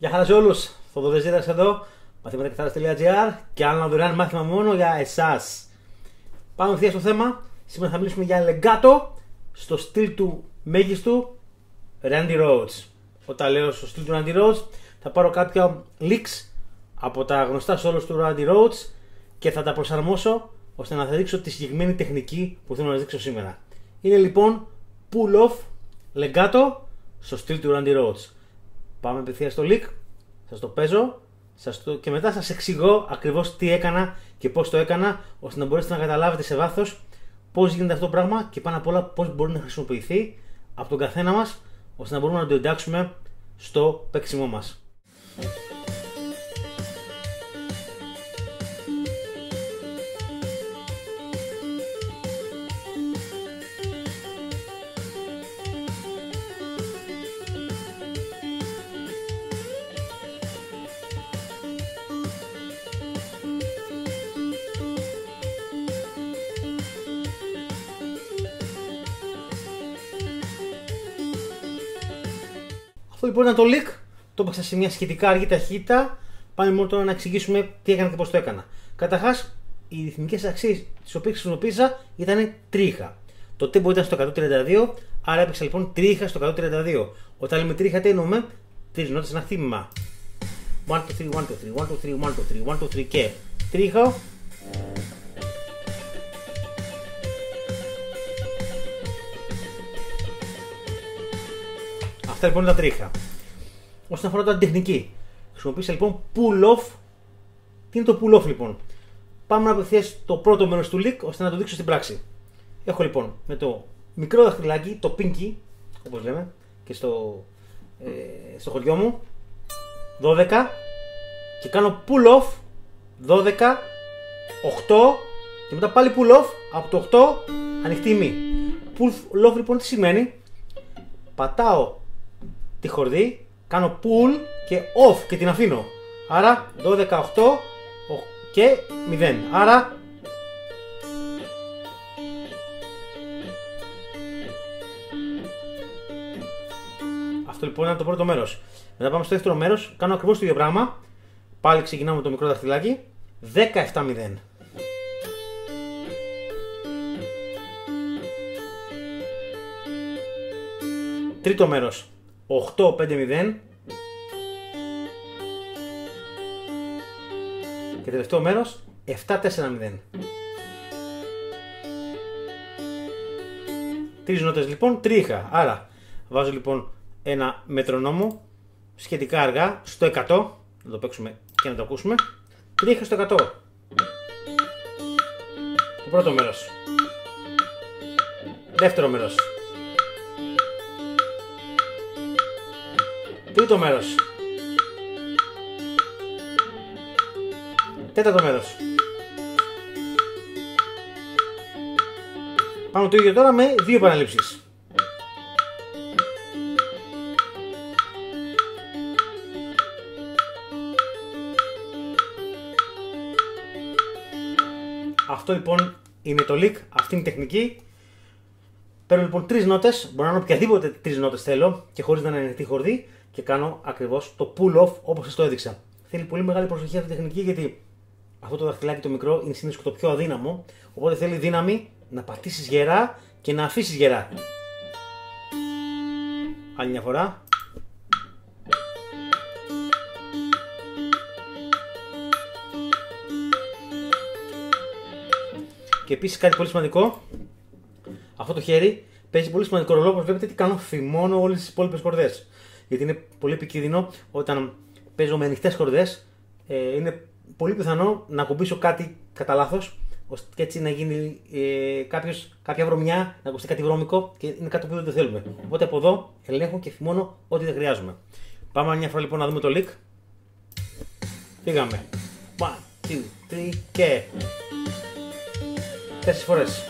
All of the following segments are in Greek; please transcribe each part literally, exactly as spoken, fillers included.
Γεια χαρά σε όλους, Θοδωρής Ζήρας εδώ, μαθήματα κιθάρας τελεία τζι άρ και άλλο ένα δωρεάν μάθημα μόνο για εσάς. Πάμε ευθεία στο θέμα. Σήμερα θα μιλήσουμε για legato στο στυλ του μέγιστου Randy Rhoads. Όταν λέω στο στυλ του Randy Rhoads, θα πάρω κάποια leaks από τα γνωστά solos του Randy Rhoads και θα τα προσαρμόσω ώστε να θα δείξω τη συγκεκριμένη τεχνική που θέλω να σας δείξω σήμερα. Είναι λοιπόν pull-off legato στο στυλ του Randy Rhoads. Πάμε απευθείας στο leak, σας το παίζω σας το... και μετά σας εξηγώ ακριβώς τι έκανα και πώς το έκανα, ώστε να μπορέσετε να καταλάβετε σε βάθος πώς γίνεται αυτό το πράγμα και πάνω απ' όλα πώς μπορεί να χρησιμοποιηθεί από τον καθένα μας, ώστε να μπορούμε να το εντάξουμε στο παίξιμό μας. Αυτό λοιπόν ήταν το leak, το έπαιξα σε μια σχετικά αργή ταχύτητα. Πάμε μόνο τώρα να εξηγήσουμε τι έκανα και πώς το έκανα. Καταρχάς, οι ρυθμικές αξίες τις οποίες χρησιμοποίησα ήταν τρίχα. Το tempo ήταν στο εκατόν τριάντα δύο, άρα έπαιξα λοιπόν τρίχα στο εκατόν τριάντα δύο. Όταν λέμε τρίχα, τι εννοούμε? Τρεις νότες, ένα χτύπημα. ένα, δύο, τρία, ένα, δύο, τρία, ένα, δύο, τρία, ένα, δύο, τρία, ένα, δύο, τρία και τρίχα. Αυτά λοιπόν είναι τα τρίχα. Όσον αφορά την τεχνική, χρησιμοποίησα λοιπόν pull-off. Τι είναι το pull-off λοιπόν? Πάμε να απευθείας στο πρώτο μέρος του leak ώστε να το δείξω στην πράξη. Έχω λοιπόν με το μικρό δαχτυλάκι, το pinky, όπως λέμε και στο, ε, στο χωριό μου, δώδεκα και κάνω pull-off δώδεκα, οκτώ και μετά πάλι pull-off από το οκτώ ανοιχτή η μη. Pull-off λοιπόν τι σημαίνει? Πατάω τη χορδή, κάνω pull και off και την αφήνω. Άρα δώδεκα, οκτώ και μηδέν. Άρα αυτό λοιπόν είναι το πρώτο μέρος. Μετά πάμε στο δεύτερο μέρος, κάνω ακριβώς το ίδιο πράγμα. Πάλι ξεκινάω με το μικρό δαχτυλάκι, δέκα, επτά, μηδέν. Τρίτο μέρος, οκτώ, πέντε, μηδέν. Και τελευταίο μέρος, επτά, τέσσερα, μηδέν. Τρεις νότες λοιπόν, τρίχα. Άρα βάζω λοιπόν ένα μετρονόμο σχετικά αργά στο εκατό. Να το παίξουμε και να το ακούσουμε. Τρίχα στο εκατό. Το πρώτο μέρος. Δεύτερο μέρος. Τρίτο μέρος. Τέταρτο μέρος. Πάμε το ίδιο τώρα με δύο επαναλήψεις. Αυτό λοιπόν είναι το leak, αυτή είναι η τεχνική. Παίρνω λοιπόν τρεις νότες, μπορώ να κάνω οποιαδήποτε τρεις νότες θέλω και χωρίς να είναι ανοιχτή χορδή και κάνω ακριβώς το pull-off όπως σας το έδειξα. Θέλει πολύ μεγάλη προσοχή αυτή η τεχνική γιατί αυτό το δαχτυλάκι το μικρό είναι συνήθως το πιο αδύναμο, οπότε θέλει δύναμη να πατήσεις γερά και να αφήσεις γερά. Άλλη μια φορά. Και επίσης κάτι πολύ σημαντικό, αυτό το χέρι παίζει πολύ σημαντικό ρόλο, όπως βλέπετε τι κάνω, φημώνω όλες τις υπόλοιπες χορδές. Γιατί είναι πολύ επικίνδυνο όταν παίζω με ανοιχτές χορδές, ε, είναι πολύ πιθανό να ακουμπήσω κάτι κατά λάθος και έτσι να γίνει ε, κάποιος, κάποια βρωμιά, να ακουστεί κάτι βρώμικο και είναι κάτι που δεν το θέλουμε. Οπότε από εδώ ελέγχω και φημώνω ό,τι δεν χρειάζομαι. Πάμε μια φορά λοιπόν να δούμε το leak. Πήγαμε. ένα, δύο, τρία και τέσσερις φορές.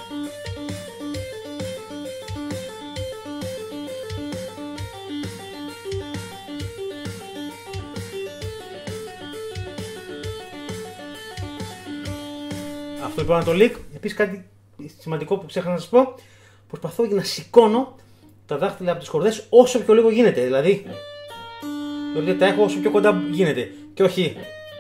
Αυτό λοιπόν είναι το leak. Επίσης κάτι σημαντικό που ξέχασα να σας πω, προσπαθώ να σηκώνω τα δάχτυλα από τις χορδές όσο πιο λίγο γίνεται. Δηλαδή Δηλαδή τα έχω όσο πιο κοντά γίνεται. Και όχι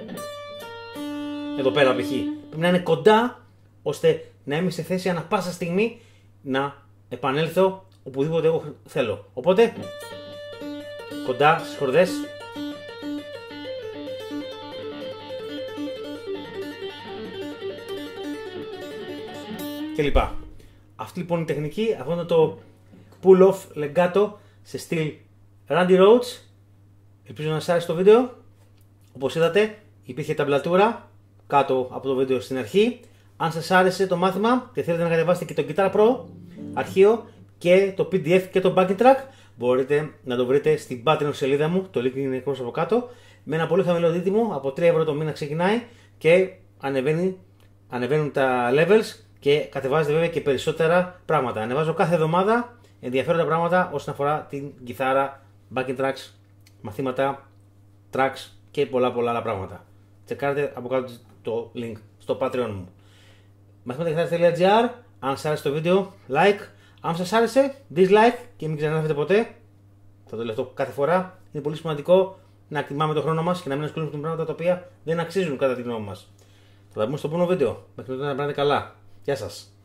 εδώ πέρα π.χ. Πρέπει να είναι κοντά ώστε να είμαι σε θέση ανά πάσα στιγμή να επανέλθω οπουδήποτε εγώ θέλω. Οπότε κοντά στις χορδές. Και λοιπά. Αυτή λοιπόν η τεχνική, αυτό είναι το pull off legato σε στυλ Randy Rhoads. Ελπίζω να σας άρεσε το βίντεο. Όπως είδατε υπήρχε ταμπλατούρα κάτω από το βίντεο στην αρχή. Αν σας άρεσε το μάθημα και θέλετε να κατεβάσετε και το Guitar Pro αρχείο και το πι ντι εφ και το backing track, μπορείτε να το βρείτε στην Patreon σελίδα μου, το link είναι εκπρόσωπο από κάτω, με ένα πολύ χαμηλό δίτιμο, από τρία ευρώ το μήνα ξεκινάει και ανεβαίνει, ανεβαίνουν τα levels και κατεβάζετε βέβαια και περισσότερα πράγματα. Ανεβάζω κάθε εβδομάδα ενδιαφέροντα πράγματα όσον αφορά την κιθάρα, backing tracks, μαθήματα, tracks και πολλά πολλά άλλα πράγματα. Τσεκάρετε από κάτω το link στο Patreon μου. μαθήματα κιθάρας τελεία τζι άρ. Αν σας άρεσε το βίντεο, like. Αν σας άρεσε, dislike και μην ξαναγράφετε ποτέ. Θα το λέω αυτό κάθε φορά. Είναι πολύ σημαντικό να εκτιμάμε τον χρόνο μας και να μην ασχολούμαστε με πράγματα τα οποία δεν αξίζουν κατά τη γνώμη μας. Θα τα πούμε στο επόμενο βίντεο. Μέχρι τότε να περνάτε καλά. Γεια σας.